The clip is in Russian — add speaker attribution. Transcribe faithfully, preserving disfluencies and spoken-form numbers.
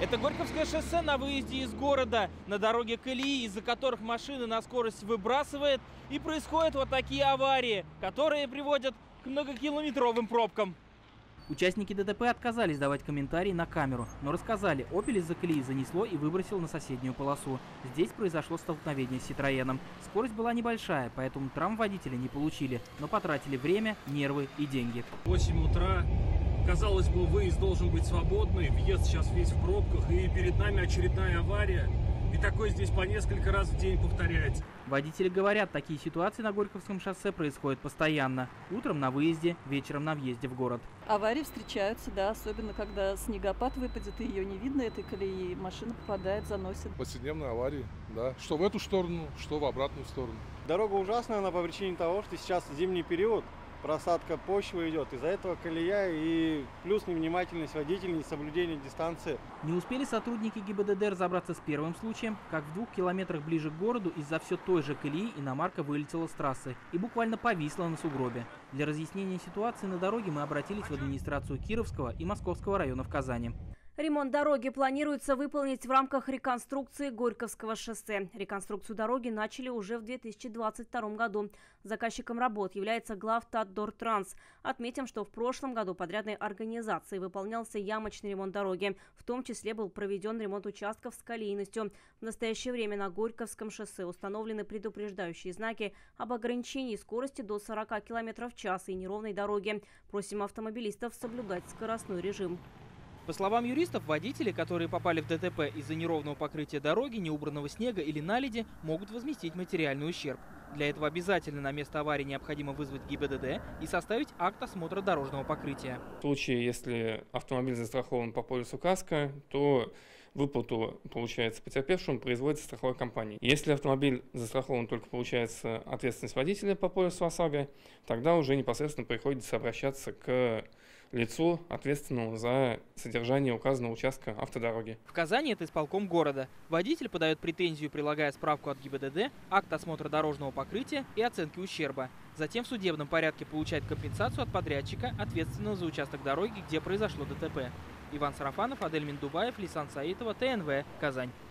Speaker 1: Это Горьковское шоссе на выезде из города. На дороге колеи, из-за которых машины на скорость выбрасывает. И происходят вот такие аварии, которые приводят к многокилометровым пробкам. Участники ДТП отказались давать комментарии на камеру, но рассказали, «Опель» из-за колеи занесло и выбросил на соседнюю полосу. Здесь произошло столкновение с «Ситроеном». Скорость была небольшая, поэтому травм водители не получили, но потратили время, нервы и деньги.
Speaker 2: восемь утра. Казалось бы, выезд должен быть свободный, въезд сейчас весь в пробках, и перед нами очередная авария. И такое здесь по несколько раз в день повторяется.
Speaker 1: Водители говорят, такие ситуации на Горьковском шоссе происходят постоянно. Утром на выезде, вечером на въезде в город.
Speaker 3: Аварии встречаются, да, особенно когда снегопад выпадет, и ее не видно, этой колеи, машина попадает, заносит.
Speaker 4: Повседневные аварии, да, что в эту сторону, что в обратную сторону.
Speaker 5: Дорога ужасная, она по причине того, что сейчас зимний период. Просадка почвы идет, из-за этого колея и плюс невнимательность водителей, несоблюдение дистанции.
Speaker 1: Не успели сотрудники ГИБДД разобраться с первым случаем, как в двух километрах ближе к городу из-за все той же колеи иномарка вылетела с трассы и буквально повисла на сугробе. Для разъяснения ситуации на дороге мы обратились в администрацию Кировского и Московского районов Казани.
Speaker 6: Ремонт дороги планируется выполнить в рамках реконструкции Горьковского шоссе. Реконструкцию дороги начали уже в две тысячи двадцать втором году. Заказчиком работ является Главтатдортранс. Отметим, что в прошлом году подрядной организацией выполнялся ямочный ремонт дороги. В том числе был проведен ремонт участков с колейностью. В настоящее время на Горьковском шоссе установлены предупреждающие знаки об ограничении скорости до сорока километров в час и неровной дороге. Просим автомобилистов соблюдать скоростной режим.
Speaker 1: По словам юристов, водители, которые попали в ДТП из-за неровного покрытия дороги, неубранного снега или наледи, могут возместить материальный ущерб. Для этого обязательно на место аварии необходимо вызвать ГИБДД и составить акт осмотра дорожного покрытия.
Speaker 7: В случае, если автомобиль застрахован по полису КАСКО, то выплату, получается, потерпевшему производится страховой компанией. Если автомобиль застрахован только, получается, ответственность водителя по полису ОСАГО, тогда уже непосредственно приходится обращаться к лицу, ответственному за содержание указанного участка автодороги.
Speaker 1: В Казани это исполком города. Водитель подает претензию, прилагая справку от ГИБДД, акт осмотра дорожного покрытия и оценки ущерба. Затем в судебном порядке получает компенсацию от подрядчика, ответственного за участок дороги, где произошло ДТП. Иван Сарафанов, Адель Миндубаев, Лисан Саитова, ТНВ, Казань.